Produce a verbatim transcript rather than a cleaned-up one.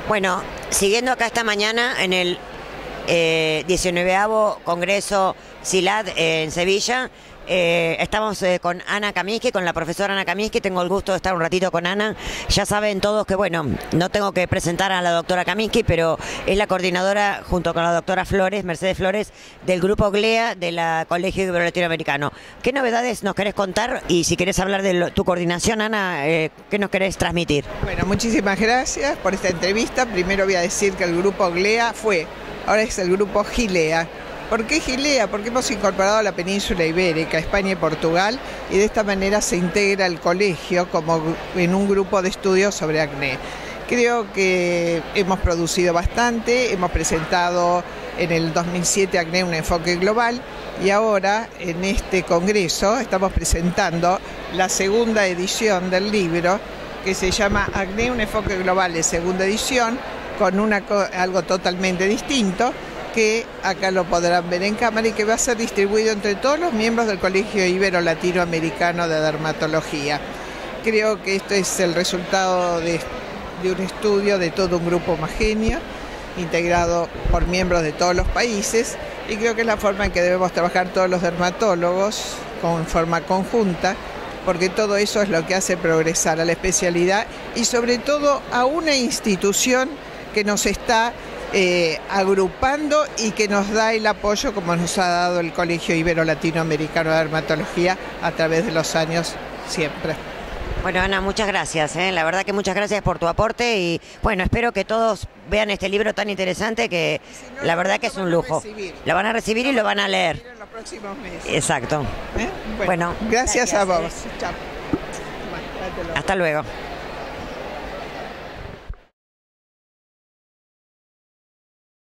Bueno, siguiendo acá esta mañana en el eh, diecinuevo Congreso SILAD eh, en Sevilla, eh, estamos eh, con Ana Kaminski, con la profesora Ana Kaminski. Tengo el gusto de estar un ratito con Ana. Ya saben todos que, bueno, no tengo que presentar a la doctora Kaminski, pero es la coordinadora, junto con la doctora Flores, Mercedes Flores, del grupo GLEA de la Colegio Ibero Latinoamericano. ¿Qué novedades nos querés contar? Y si querés hablar de lo, tu coordinación, Ana, eh, ¿qué nos querés transmitir? Bueno, muchísimas gracias por esta entrevista. Primero voy a decir que el grupo GLEA fue, ahora es el grupo GILEA. ¿Por qué GILEA? Porque hemos incorporado a la península ibérica, España y Portugal, y de esta manera se integra el colegio como en un grupo de estudios sobre acné. Creo que hemos producido bastante, hemos presentado en el dos mil siete Acné un enfoque global, y ahora en este congreso estamos presentando la segunda edición del libro, que se llama Acné, un enfoque global de segunda edición, con una, algo totalmente distinto, que acá lo podrán ver en cámara y que va a ser distribuido entre todos los miembros del Colegio Ibero Latinoamericano de Dermatología. Creo que esto es el resultado de, de un estudio de todo un grupo homogéneo, integrado por miembros de todos los países, y creo que es la forma en que debemos trabajar todos los dermatólogos con forma conjunta, porque todo eso es lo que hace progresar a la especialidad y sobre todo a una institución que nos está eh, agrupando y que nos da el apoyo como nos ha dado el Colegio Ibero Latinoamericano de Dermatología a través de los años siempre. Bueno, Ana, muchas gracias, ¿eh? La verdad que muchas gracias por tu aporte y bueno, espero que todos vean este libro tan interesante que si no, la verdad que es un lujo. Lo van a recibir y lo van a leer. En los próximos meses. Exacto. ¿Eh? Bueno, bueno, gracias, gracias a vos. Chao. Hasta luego.